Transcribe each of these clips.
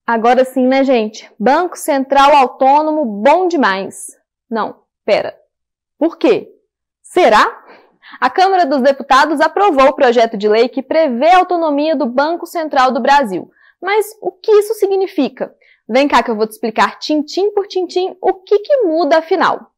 Agora sim, né, gente? Banco Central Autônomo, bom demais. Não, pera. Por quê? Será? A Câmara dos Deputados aprovou o projeto de lei que prevê a autonomia do Banco Central do Brasil. Mas o que isso significa? Vem cá que eu vou te explicar tintim por tintim o que muda afinal.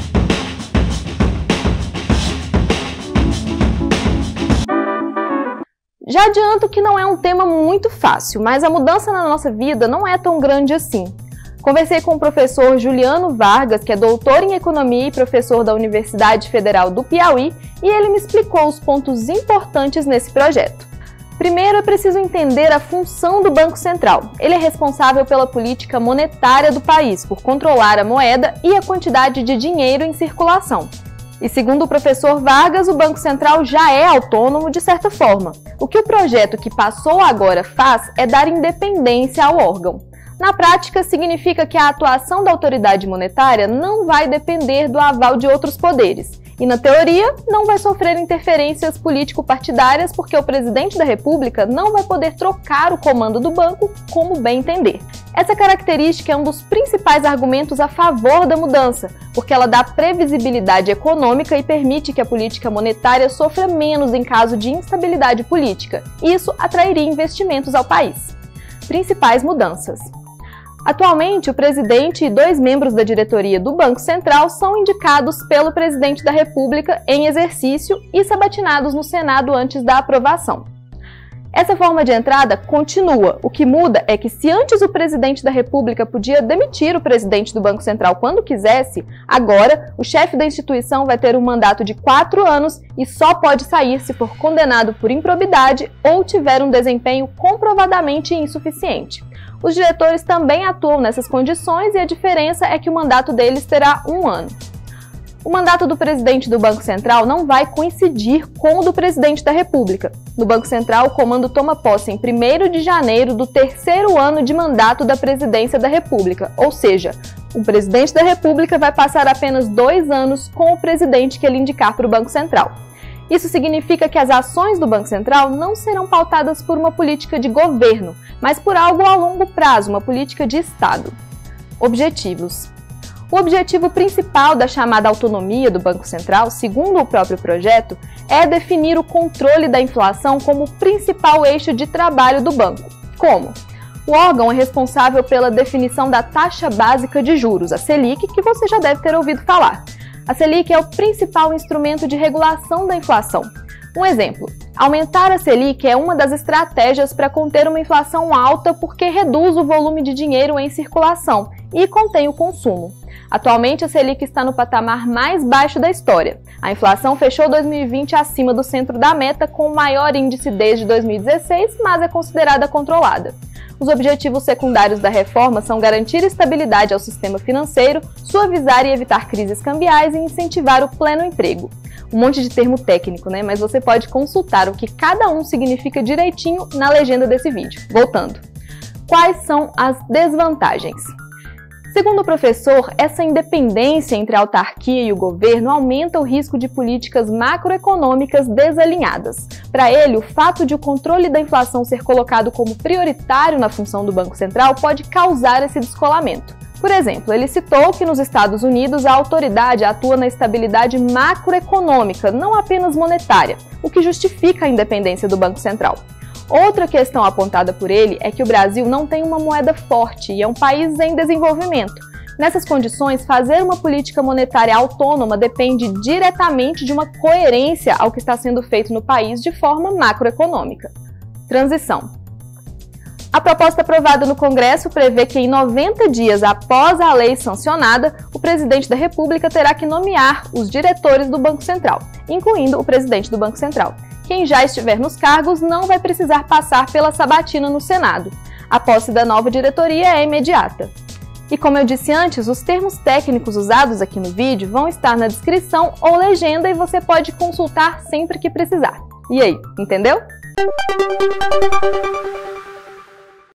Já adianto que não é um tema muito fácil, mas a mudança na nossa vida não é tão grande assim. Conversei com o professor Juliano Vargas, que é doutor em Economia e professor da Universidade Federal do Piauí, e ele me explicou os pontos importantes nesse projeto. Primeiro, é preciso entender a função do Banco Central. Ele é responsável pela política monetária do país, por controlar a moeda e a quantidade de dinheiro em circulação. E segundo o professor Vargas, o Banco Central já é autônomo de certa forma. O que o projeto que passou agora faz é dar independência ao órgão. Na prática, significa que a atuação da autoridade monetária não vai depender do aval de outros poderes. E, na teoria, não vai sofrer interferências político-partidárias porque o presidente da República não vai poder trocar o comando do banco como bem entender. Essa característica é um dos principais argumentos a favor da mudança, porque ela dá previsibilidade econômica e permite que a política monetária sofra menos em caso de instabilidade política. Isso atrairia investimentos ao país. Principais mudanças. Atualmente, o presidente e 2 membros da diretoria do Banco Central são indicados pelo presidente da República em exercício e sabatinados no Senado antes da aprovação. Essa forma de entrada continua. O que muda é que se antes o presidente da República podia demitir o presidente do Banco Central quando quisesse, agora o chefe da instituição vai ter um mandato de 4 anos e só pode sair se for condenado por improbidade ou tiver um desempenho comprovadamente insuficiente. Os diretores também atuam nessas condições e a diferença é que o mandato deles terá 1 ano. O mandato do presidente do Banco Central não vai coincidir com o do presidente da República. No Banco Central, o comando toma posse em 1º de janeiro do 3º ano de mandato da presidência da República, ou seja, o presidente da República vai passar apenas 2 anos com o presidente que ele indicar para o Banco Central. Isso significa que as ações do Banco Central não serão pautadas por uma política de governo, mas por algo a longo prazo, uma política de Estado. Objetivos. O objetivo principal da chamada autonomia do Banco Central, segundo o próprio projeto, é definir o controle da inflação como principal eixo de trabalho do banco. Como? O órgão é responsável pela definição da taxa básica de juros, a Selic, que você já deve ter ouvido falar. A Selic é o principal instrumento de regulação da inflação. Um exemplo, aumentar a Selic é uma das estratégias para conter uma inflação alta porque reduz o volume de dinheiro em circulação e contém o consumo. Atualmente, a Selic está no patamar mais baixo da história. A inflação fechou 2020 acima do centro da meta, com o maior índice desde 2016, mas é considerada controlada. Os objetivos secundários da reforma são garantir estabilidade ao sistema financeiro, suavizar e evitar crises cambiais e incentivar o pleno emprego. Um monte de termo técnico, né? Mas você pode consultar o que cada um significa direitinho na legenda desse vídeo. Voltando. Quais são as desvantagens? Segundo o professor, essa independência entre a autarquia e o governo aumenta o risco de políticas macroeconômicas desalinhadas. Para ele, o fato de o controle da inflação ser colocado como prioritário na função do Banco Central pode causar esse descolamento. Por exemplo, ele citou que nos Estados Unidos a autoridade atua na estabilidade macroeconômica, não apenas monetária, o que justifica a independência do Banco Central. Outra questão apontada por ele é que o Brasil não tem uma moeda forte e é um país em desenvolvimento. Nessas condições, fazer uma política monetária autônoma depende diretamente de uma coerência ao que está sendo feito no país de forma macroeconômica. Transição. A proposta aprovada no Congresso prevê que em 90 dias após a lei sancionada, o presidente da República terá que nomear os diretores do Banco Central, incluindo o presidente do Banco Central. Quem já estiver nos cargos não vai precisar passar pela sabatina no Senado. A posse da nova diretoria é imediata. E como eu disse antes, os termos técnicos usados aqui no vídeo vão estar na descrição ou legenda e você pode consultar sempre que precisar. E aí, entendeu?